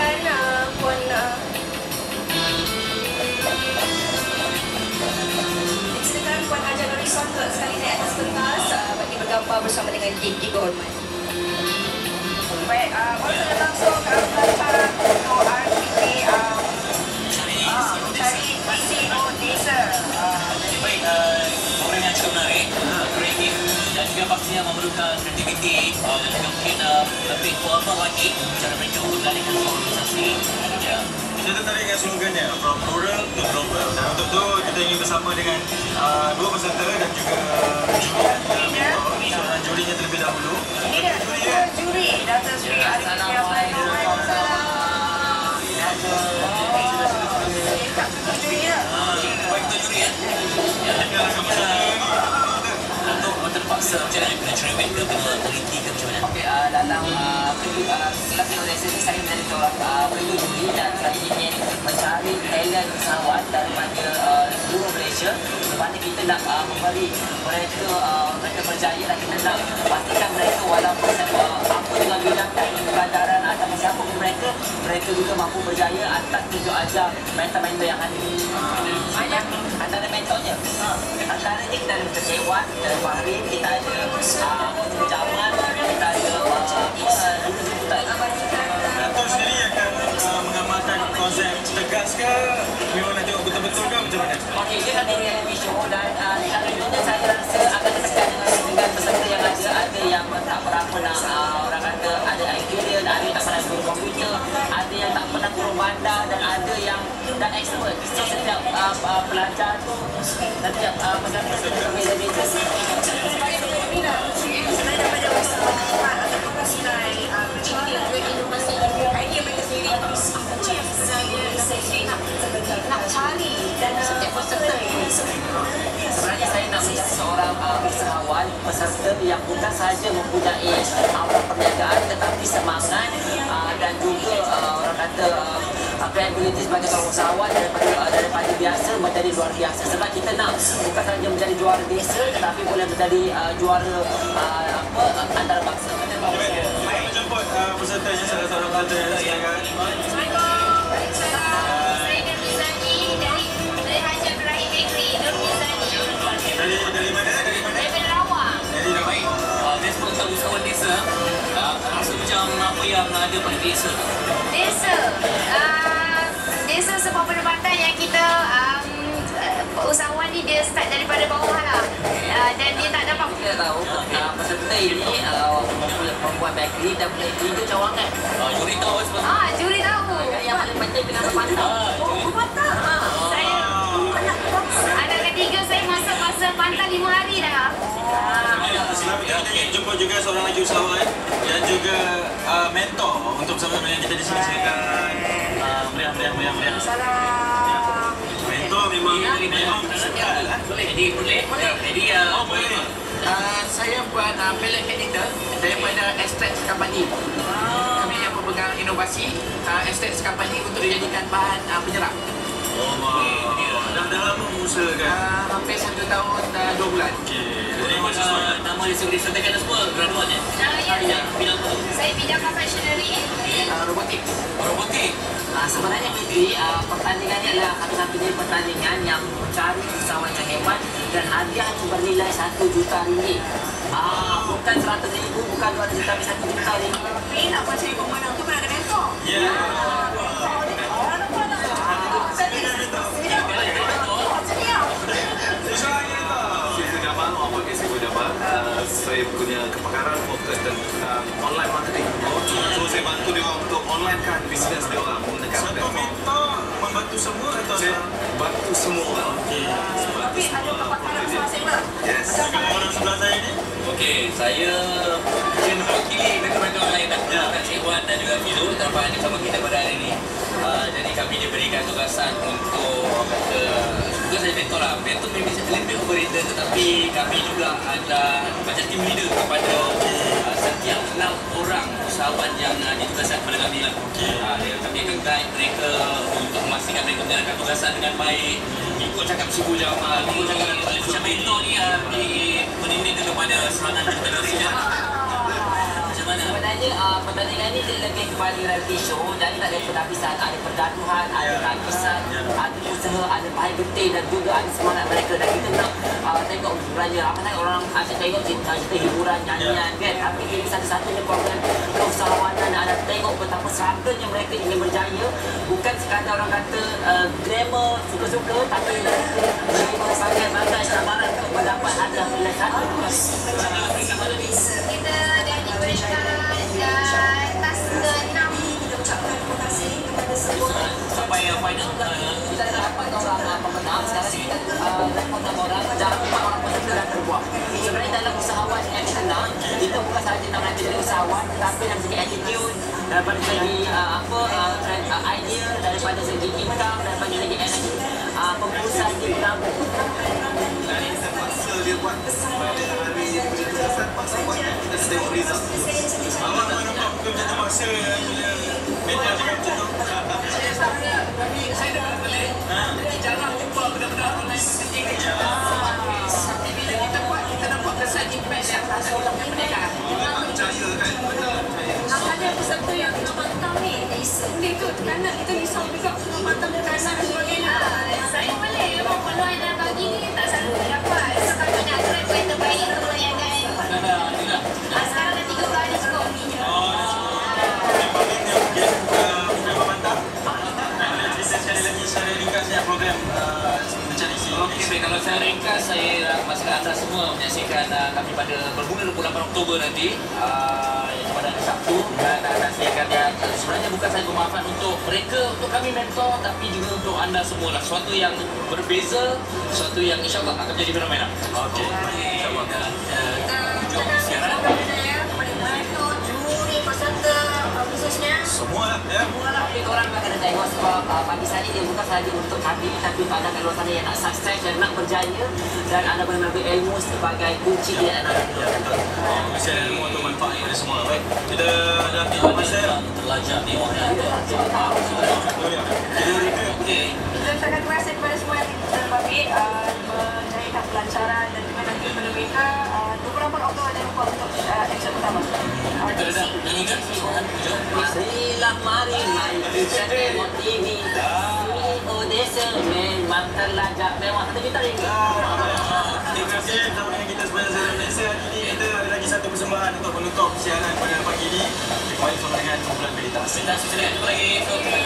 silakan Puan silakan Puan Haja Norison untuk sekali naik atas pentas bagi bergambar bersama dengan tim Tiga Hormat. Baik, boleh langsung ke belakang untuk RPK mencari CEO Desa. Baik, orang yang cukup menarik, kreatif dan juga pastinya memerlukan kreativiti dan juga mungkin lebih formal lagi cara mereka mengendalikan organisasi. Ya. Saya tertarik dengan slogannya From Rural to Global, dan untuk itu kita ingin bersama dengan dua peserta dan juga juri, seorang jurinya terlebih dahulu. Ini dia, ketua juri Dato' Sri Arif Hidayat. Ketua juri ya? Baik, ketua juri ya. Untuk terpaksa macam mana kena cerewet ke, kena teliti ke macam mana? Okey, dalam kelas Indonesia ni saya menjadi seorang ketua juri dan saya ingin mencari talent usahawan daripada seluruh Malaysia di mana kita nak memberi mereka berjaya dan kita nak pastikan mereka walaupun apa dengan bidang teknik kebandaran ataupun siapa pun mereka juga mampu berjaya atas tunjuk ajar mentor-mentor yang ada. Banyak antara mentornya. Antaranya kita ada Mr. Dewan, kita ada Fahrin, kita ada Jamal, kita ada Dato' sendiri akan mengamalkan konsep tegas ke, memang nak tengok betul-betul ke macam mana? Okey, dia kan reality show dan di dalam dunia saya rasa akan sesuai dengan peserta yang ada yang tak berapa nak orang kata ada idea, ada yang tak pernah guru komputer, ada yang tak pernah guru bandar dan ada yang dan expert. So setiap pelajar tu setiap peserta berbeza-beza. Saya berminat sebenarnya daripada usahawan ataupun pasilai bercakap dengan inovasi idea mereka sendiri. Apa yang saya nak cari dan setiap peserta ini? Sebenarnya saya nak menjadi seorang usahawan peserta yang bukan sahaja mempunyai aura perniagaan tetapi semangat dan juga orang kata credibility sebagai seorang usahawan daripada biasa menjadi luar biasa. Sebab kita nak bukan sahaja menjadi juara desa tetapi boleh menjadi juara antarabangsa. Saya menjemput pesertanya, salah seorang peserta yang silakan. Dari mana? Dari Rawang. Respon untuk usahawan desa, rasa macam apa yang ada pada desa? Desa sebuah pendapatan yang kita usahawan ni dia start daripada bawah lah dan dia tak dapat. Kita tahu peserta ini membuat bakery dan itu cawangan. Juri tahu sebab Juri tahu. Yang paling penting dengan pemantau. Pemantau. Saya anak ketiga saya masa pantang 5 hari dah. Selamat kita jumpa juga seorang lagi usahawan dan juga mentor untuk bersama-sama dengan kita di sini. Silakan meriah. Salam. Mentor memang sekal. boleh. Jadi Saya buat pellet editor daripada Extract Company. Kami yang memegang inovasi Extract Company untuk dijadikan bahan penyerap. Dah lama mengusahakan. Hampir 1 tahun 2 bulan. jadi nama disebutkan semua graduatnya. Yang bidang tu. Saya bidang confectionery. Robotik. Sebenarnya Fitri, pertandingan ini adalah satu-satunya pertandingan yang mencari usahawan yang hebat dan hadiah bernilai RM1 juta. Bukan RM100,000, bukan RM200,000, tapi RM1 juta. Tapi nak buat cari pemenang tu mana ada mentor? Ya. Saya punya kepakaran fokus tentang online marketing. So saya bantu dia orang untuk online kan bisnes dia orang menggunakan platform. Mentor membantu semua atau Saya bantu semua orang. Tapi ada kepakaran masing-masing lah. Yes. orang sebelah saya ni? Okey, saya mewakili mentor-mentor lain dan Cik Wan dan juga Fizu dapat hadir bersama kita pada hari ini. Jadi kami diberikan tugasan untuk tugas saya mentor lah. Mentor memang lebih operator tetapi kami juga ada macam team leader kepada setiap 6 orang usahawan yang ditugaskan kepada kami lah. Kami akan guide mereka untuk memastikan mereka menjalankan tugasan dengan baik, ikut cakap suku Jamal, ikut cakap macam mentor ni mendidik kepada semangat entrepreneurship. Macam mana? Sebenarnya pertandingan ni dia lebih kepada reality show. Jadi tak ada perdapisan, ada pergaduhan, ada tangisan, ada usaha, ada pahit getih dan juga ada semangat mereka. Dan kita nak tengok sebenarnya apa nak orang asyik tengok cerita hiburan, nyanyian kan. Tapi ini satu-satunya program keusahawanan dan ada tengok betapa struggle-nya mereka ingin berjaya. Bukan sekadar orang kata glamour, suka-suka, tapi mereka berbagai-bagai cabaran untuk mendapat hadiah pilihan satu. Kita dah diberikan tas ke-6. Sampai final kita dah dapat orang pemenang. Sekarang kita dapat 6 orang, dalam 4 orang peserta dah terbuang. Sebenarnya dalam usahawan yang kita nak, kita bukan sahaja nak melatih dari usahawan, tetapi dari segi attitude, daripada segi idea, daripada segi income, daripada segi energi, pemburusan di berapa. Dia buat pada hari penugasan paksa buat kita tengok result. Awak nampak betul macam masa media cakap macam tu. Saya sebenarnya, saya dah balik. Jadi jarang jumpa benda-benda online marketing ni. Tapi bila kita buat, kita nampak kesan impact yang ada dalam pernikahan. Kita tak percaya kan? Ada peserta yang tengah pantang ni. Benda tu tekanan kita risau juga tengah pantang tekanan dan sebagainya. Saya boleh memang peluang yang bagi ni tak selalu dapat. So kami nak try buat yang terbaik tu yang kan. Sekarang dah 3 kali cukup. Okey, baik. Kalau saya ringkas, saya masyarakat anda semua menyaksikan kami pada bermula 28 Oktober nanti pada hari Sabtu, dan saya akan sebenarnya bukan sahaja bermanfaat untuk mereka, untuk kami mentor, tapi juga untuk anda semua lah. Sesuatu yang berbeza, sesuatu yang insyaAllah akan menjadi fenomena. Okey, insyaAllah. Jom siaran. Kepada penonton, juri, peserta, khususnya Semua lah ya. Tapi korang nak kena tengok sebab pagi hari dia bukan sahaja untuk kami, tapi untuk anda kat luar sana yang nak sukses dan nak berjaya dan anda boleh mengambil ilmu sebagai kunci dia dan anda Mesti ada ilmu untuk manfaat kepada semua. Baik, kita dah tengok masa. Terlajar tengoknya. Kita review. Okey. kita ucapkan terima kasih kepada semua yang terbabit menjayakan pelancaran dan juga nanti kepada mereka 24 Oktober jangan lupa untuk action pertama. Kita dah nyanyikan. Jom. Marilah mari kita tengok TV. CEO desa memang terlajak, memang satu kita ni. Terima kasih bersama dengan kita sepanjang Zara Malaysia. Hari ini kita ada lagi satu persembahan untuk penutup siaran pada pagi ini. Kembali bersama dengan kumpulan Meditas. Kita sudah jumpa lagi.